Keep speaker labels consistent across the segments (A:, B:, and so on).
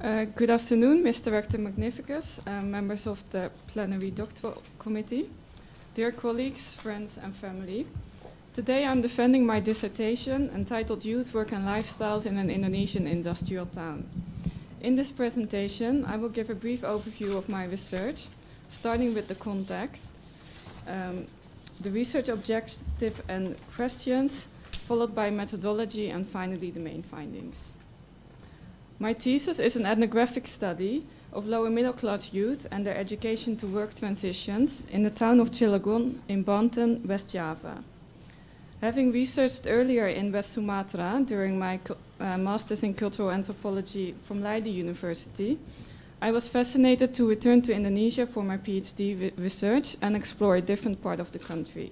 A: Good afternoon, Mr. Rector Magnificus, members of the Plenary Doctoral Committee, dear colleagues, friends and family. Today I'm defending my dissertation entitled Youth, Work and Lifestyles in an Indonesian Industrial Town. In this presentation, I will give a brief overview of my research, starting with the context, the research objective and questions, followed by methodology, and finally the main findings. My thesis is an ethnographic study of lower middle class youth and their education to work transitions in the town of Cilegon in Banten, West Java. Having researched earlier in West Sumatra during my Masters in Cultural Anthropology from Leiden University, I was fascinated to return to Indonesia for my PhD research and explore a different part of the country.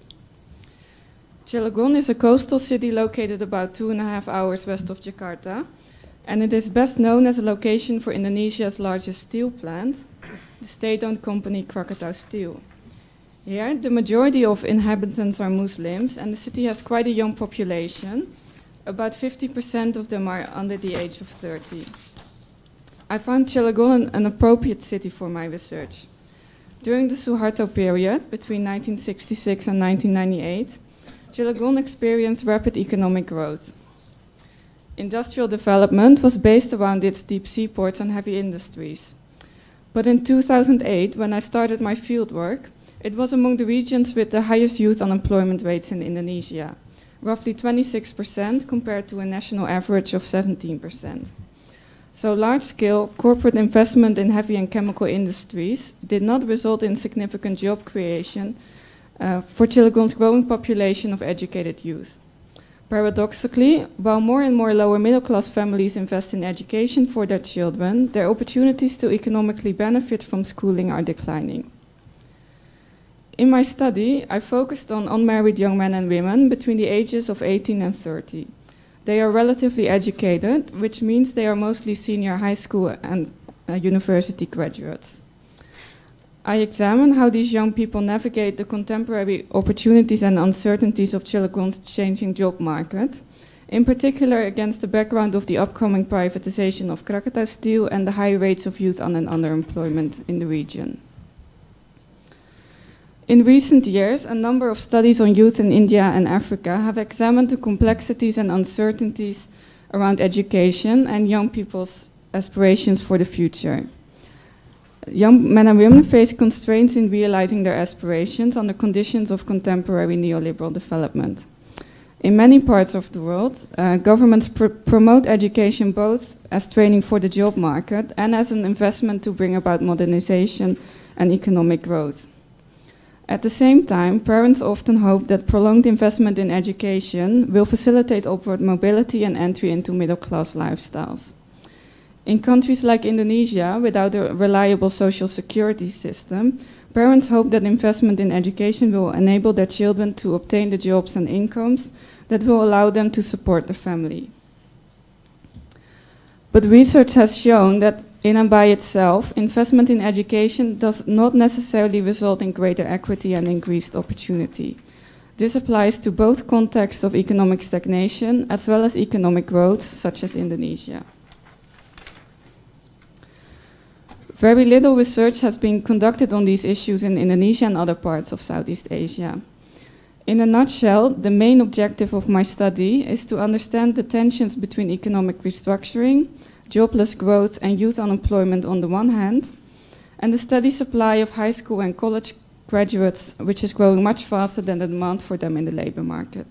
A: Cilegon is a coastal city located about 2.5 hours west of Jakarta, and it is best known as a location for Indonesia's largest steel plant, the state-owned company Krakatau Steel. Here, the majority of inhabitants are Muslims, and the city has quite a young population. About 50% of them are under the age of 30. I found Cilegon an appropriate city for my research. During the Suharto period, between 1966 and 1998, Cilegon experienced rapid economic growth. Industrial development was based around its deep sea ports and heavy industries. But in 2008, when I started my fieldwork, it was among the regions with the highest youth unemployment rates in Indonesia, roughly 26% compared to a national average of 17%. So large-scale corporate investment in heavy and chemical industries did not result in significant job creation for Cilegon's growing population of educated youth. Paradoxically, while more and more lower middle-class families invest in education for their children, their opportunities to economically benefit from schooling are declining. In my study, I focused on unmarried young men and women between the ages of 18 and 30. They are relatively educated, which means they are mostly senior high school and university graduates. I examine how these young people navigate the contemporary opportunities and uncertainties of Cilegon's changing job market, in particular against the background of the upcoming privatization of Krakatau Steel and the high rates of youth underemployment in the region. In recent years, a number of studies on youth in India and Africa have examined the complexities and uncertainties around education and young people's aspirations for the future. Young men and women face constraints in realizing their aspirations under conditions of contemporary neoliberal development. In many parts of the world, governments promote education both as training for the job market and as an investment to bring about modernization and economic growth. At the same time, parents often hope that prolonged investment in education will facilitate upward mobility and entry into middle-class lifestyles. In countries like Indonesia, without a reliable social security system, parents hope that investment in education will enable their children to obtain the jobs and incomes that will allow them to support the family. But research has shown that in and by itself, investment in education does not necessarily result in greater equity and increased opportunity. This applies to both contexts of economic stagnation as well as economic growth, such as Indonesia. Very little research has been conducted on these issues in Indonesia and other parts of Southeast Asia. In a nutshell, the main objective of my study is to understand the tensions between economic restructuring, jobless growth and youth unemployment on the one hand, and the steady supply of high school and college graduates, which is growing much faster than the demand for them in the labor market.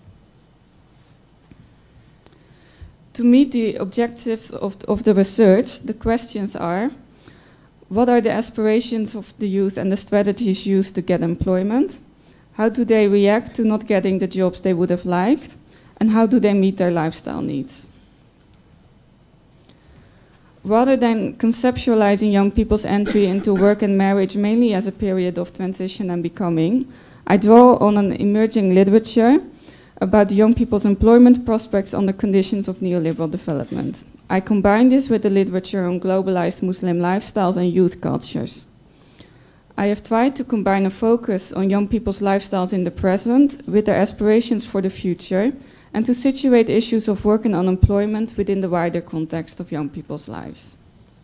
A: To meet the objectives of the research, the questions are: what are the aspirations of the youth and the strategies used to get employment? How do they react to not getting the jobs they would have liked? And how do they meet their lifestyle needs? Rather than conceptualizing young people's entry into work and marriage mainly as a period of transition and becoming, I draw on an emerging literature about young people's employment prospects under conditions of neoliberal development. I combine this with the literature on globalized Muslim lifestyles and youth cultures. I have tried to combine a focus on young people's lifestyles in the present with their aspirations for the future, and to situate issues of work and unemployment within the wider context of young people's lives.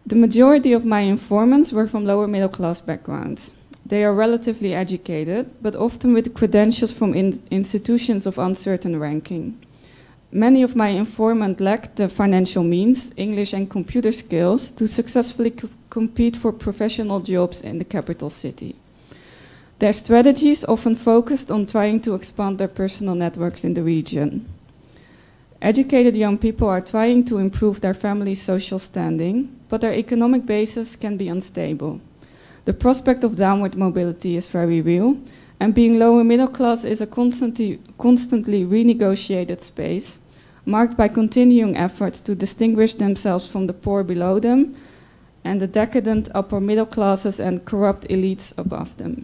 A: The majority of my informants were from lower middle class backgrounds. They are relatively educated, but often with credentials from institutions of uncertain ranking. Many of my informants lacked the financial means, English and computer skills to successfully compete for professional jobs in the capital city. Their strategies often focused on trying to expand their personal networks in the region. Educated young people are trying to improve their family's social standing, but their economic basis can be unstable. The prospect of downward mobility is very real, and being lower middle class is a constantly renegotiated space, marked by continuing efforts to distinguish themselves from the poor below them and the decadent upper middle classes and corrupt elites above them.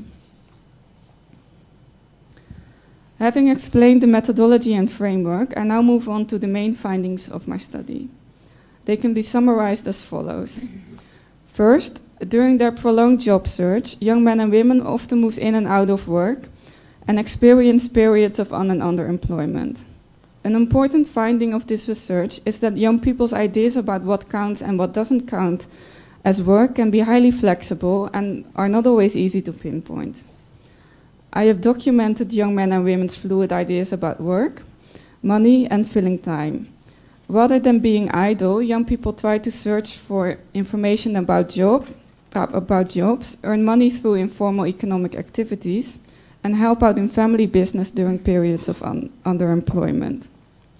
A: Having explained the methodology and framework, I now move on to the main findings of my study. They can be summarized as follows. First, during their prolonged job search, young men and women often moved in and out of work and experienced periods of un- and underemployment. An important finding of this research is that young people's ideas about what counts and what doesn't count as work can be highly flexible and are not always easy to pinpoint. I have documented young men and women's fluid ideas about work, money, and filling time. Rather than being idle, young people try to search for information about jobs, earn money through informal economic activities, and help out in family business during periods of underemployment.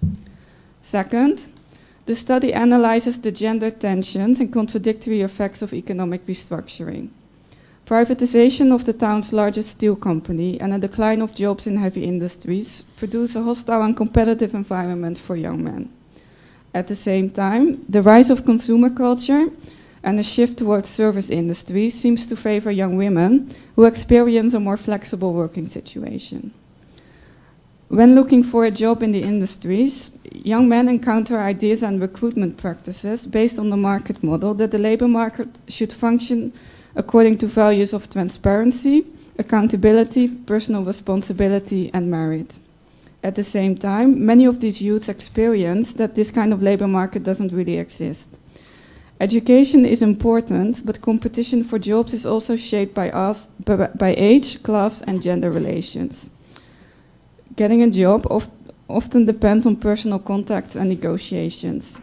A: Second, the study analyzes the gender tensions and contradictory effects of economic restructuring. Privatization of the town's largest steel company and a decline of jobs in heavy industries produce a hostile and competitive environment for young men. At the same time, the rise of consumer culture and a shift towards service industries seems to favor young women who experience a more flexible working situation. When looking for a job in the industries, young men encounter ideas and recruitment practices based on the market model that the labor market should function according to values of transparency, accountability, personal responsibility, and merit. At the same time, many of these youths experience that this kind of labor market doesn't really exist. Education is important, but competition for jobs is also shaped by age, class, and gender relations. Getting a job often depends on personal contacts and negotiations.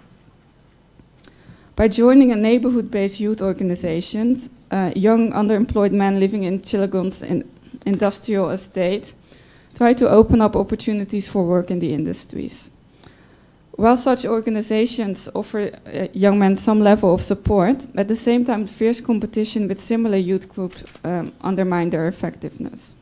A: By joining a neighborhood-based youth organization, young underemployed men living in Chilegon's industrial estate try to open up opportunities for work in the industries. While such organizations offer young men some level of support, at the same time fierce competition with similar youth groups undermine their effectiveness.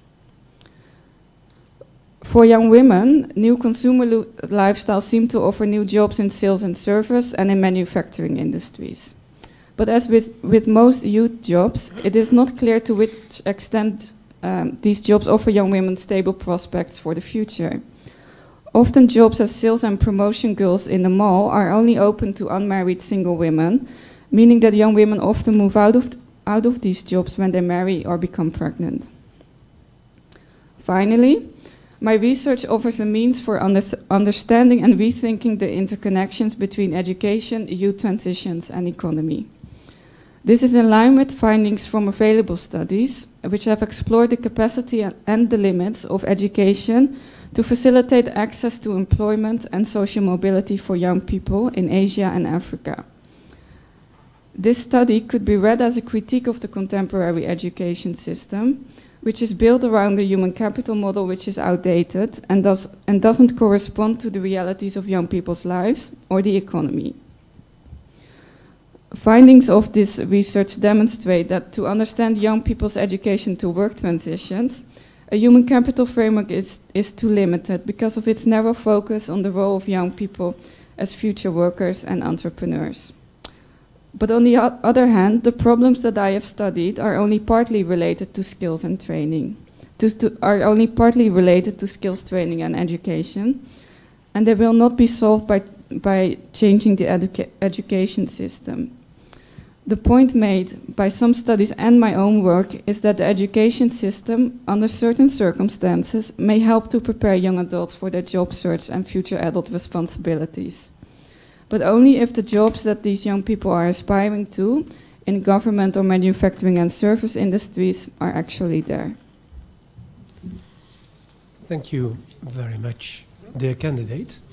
A: For young women, new consumer lifestyles seem to offer new jobs in sales and service and in manufacturing industries. But as with most youth jobs, it is not clear to which extent these jobs offer young women stable prospects for the future. Often jobs as sales and promotion girls in the mall are only open to unmarried single women, meaning that young women often move out of these jobs when they marry or become pregnant. Finally, my research offers a means for understanding and rethinking the interconnections between education, youth transitions, and economy. This is in line with findings from available studies, which have explored the capacity and the limits of education to facilitate access to employment and social mobility for young people in Asia and Africa. This study could be read as a critique of the contemporary education system, which is built around the human capital model, which is outdated and doesn't correspond to the realities of young people's lives or the economy. Findings of this research demonstrate that to understand young people's education to work transitions, a human capital framework is too limited because of its narrow focus on the role of young people as future workers and entrepreneurs. But on the other hand, the problems that I have studied are only partly related to skills and training, only partly related to skills training and education, and they will not be solved by changing the education system. The point made by some studies and my own work is that the education system, under certain circumstances, may help to prepare young adults for their job search and future adult responsibilities. but only if the jobs that these young people are aspiring to in government or manufacturing and service industries are actually there.
B: Thank you very much, dear candidate.